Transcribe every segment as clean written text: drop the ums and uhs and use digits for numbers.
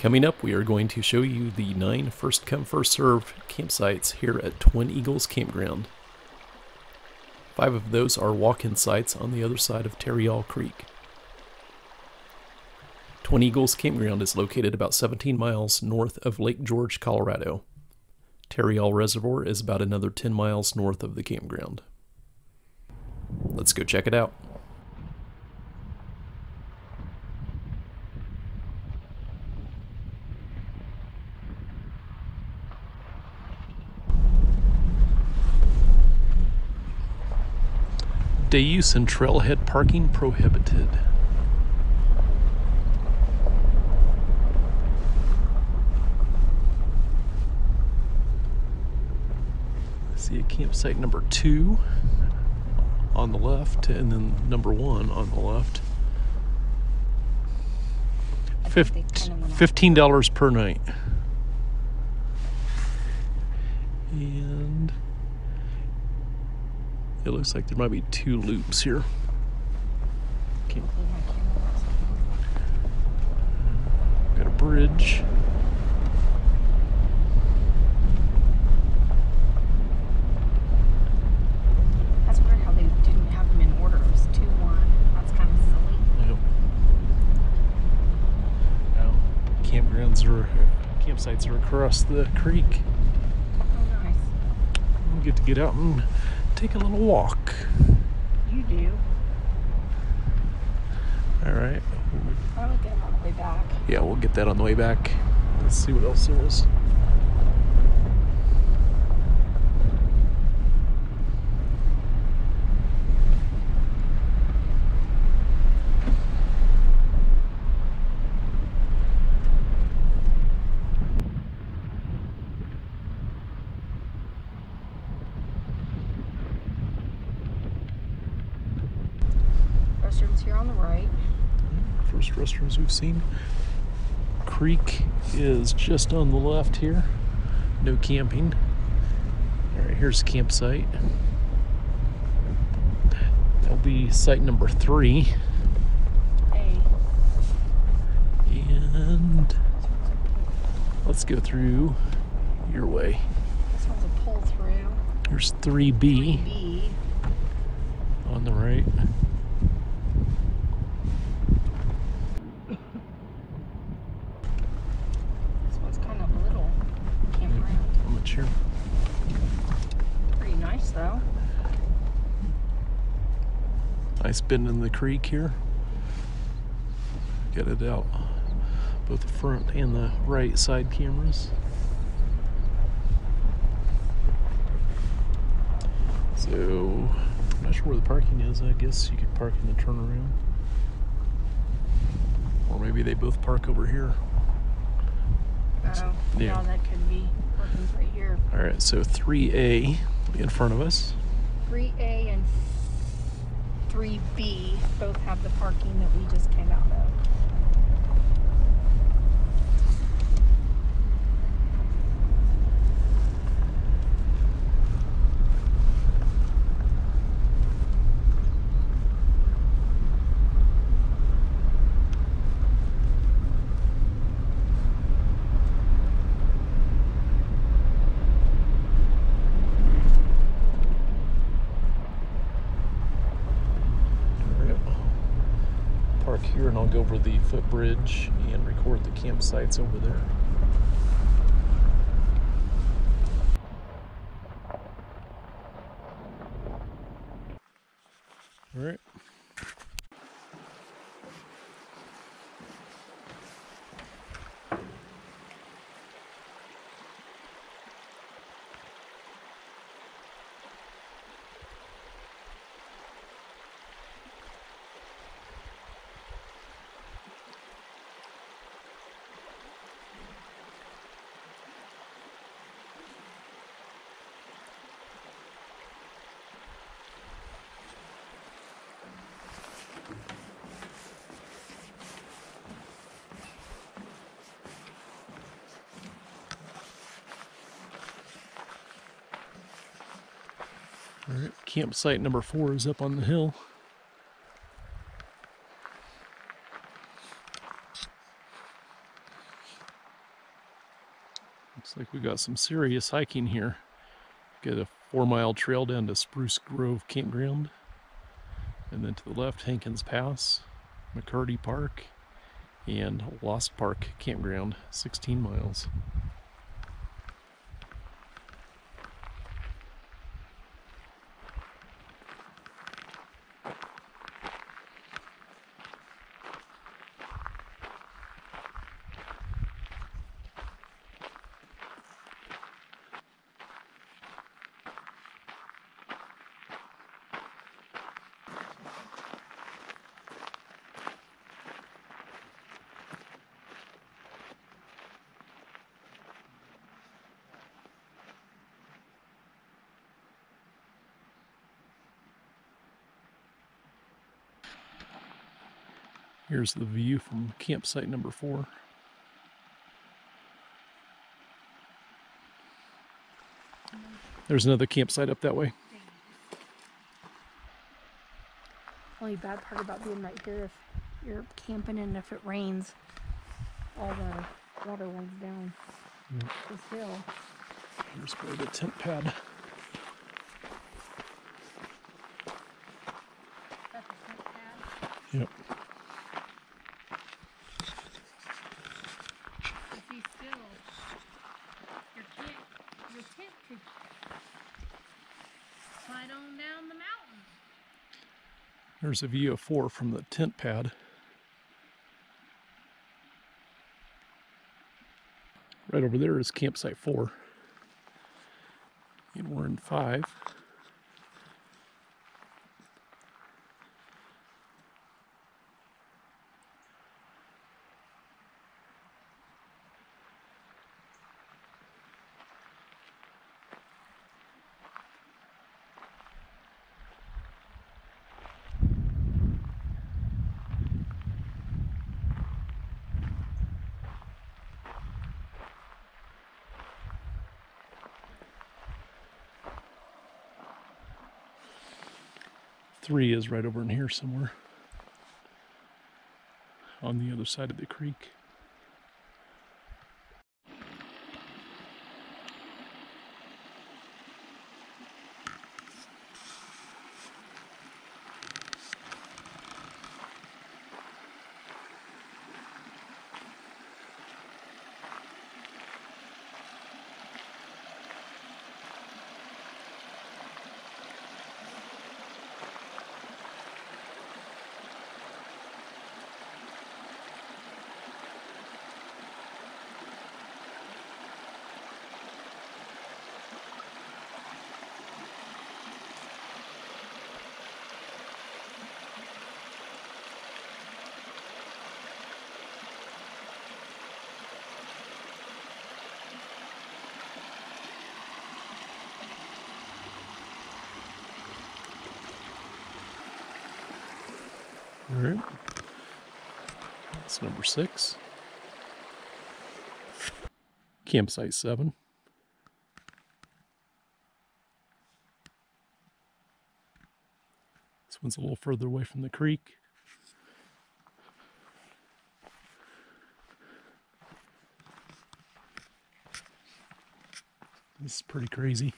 Coming up, we are going to show you the 9 first come first served campsites here at Twin Eagles Campground. 5 of those are walk-in sites on the other side of Tarryall Creek. Twin Eagles Campground is located about 17 miles north of Lake George, Colorado. Tarryall Reservoir is about another 10 miles north of the campground. Let's go check it out. Day use and trailhead parking prohibited. I see a campsite number 2 on the left and then number 1 on the left. $15 per night. And it looks like there might be 2 loops here. Got a bridge. That's weird how they didn't have them in order. It was 2-1. That's kind of silly. Yep. Now, campsites are across the creek. Oh, nice. We get to get out and take a little walk. You do. Alright. I'll get on the way back. Yeah, we'll get that on the way back. Let's see what else there is. Restrooms here on the right. First restrooms we've seen. Creek is just on the left here. No camping. Alright, here's the campsite. That'll be site number 3. Hey. And let's go through your way. This one's a pull through. Here's 3B 3B. on the right. Sure. Pretty nice though. Nice bend in the creek here. Get it out. Both the front and the right side cameras. So, I'm not sure where the parking is. I guess you could park in the turnaround. Or maybe they both park over here. Oh, yeah, that could be parking's right here. Alright, so 3A in front of us. 3A and 3B both have the parking that we just came out of. Here, and I'll go over the footbridge and record the campsites over there. All right. All right, campsite number 4 is up on the hill. Looks like we got some serious hiking here. Get a 4-mile trail down to Spruce Grove Campground. And then to the left, Hankins Pass, McCarty Park, and Lost Park Campground, 16 miles. Here's the view from campsite number 4. There's another campsite up that way. Only bad part about being right here, if you're camping and if it rains, all the water runs down this hill. Here's where the tent pad. That's a tent pad. Yep. See, still, your tent could slide on down the mountain. There's a view of 4 from the tent pad. Right over there is campsite 4. And we're in 5. Three is right over in here somewhere, on the other side of the creek. All right, that's number 6. Campsite 7. This one's a little further away from the creek. This is pretty crazy.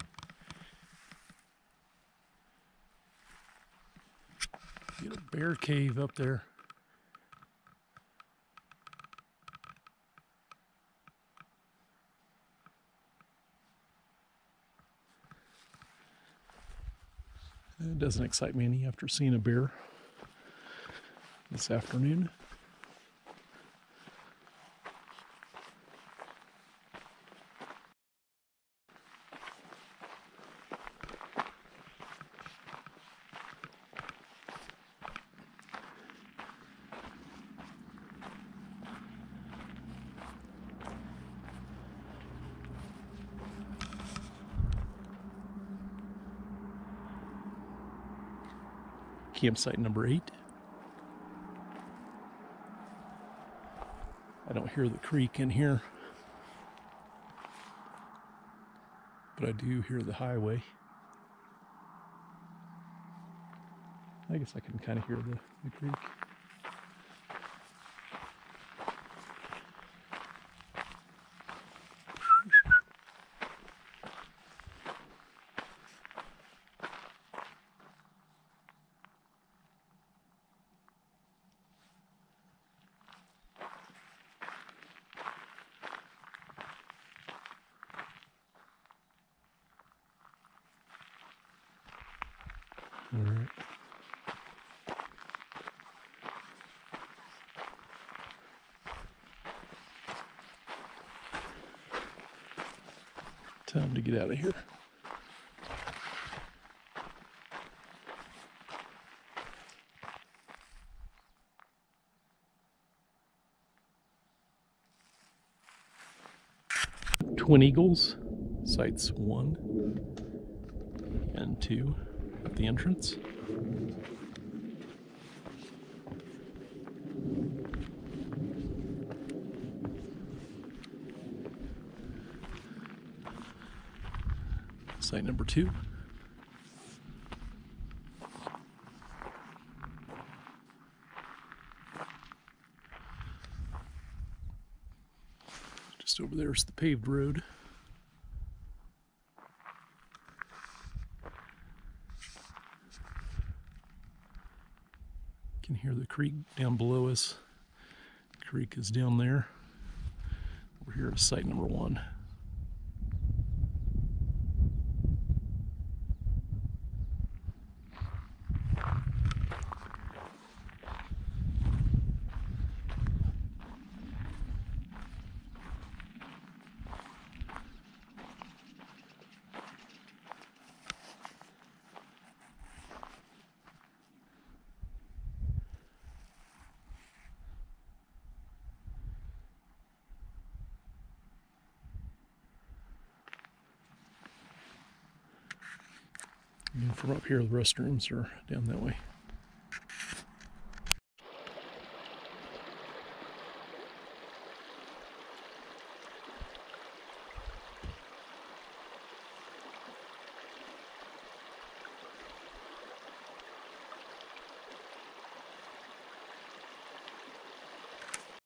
Get a bear cave up there. It doesn't excite me any after seeing a bear this afternoon. Campsite number 8. I don't hear the creek in here, but I do hear the highway. I guess I can kind of hear the creek. Time to get out of here. Twin Eagles, sites 1 and 2 at the entrance. Site number 2. Just over there is the paved road. You can hear the creek down below us. The creek is down there. We're here at site number 1. And from up here, the restrooms are down that way.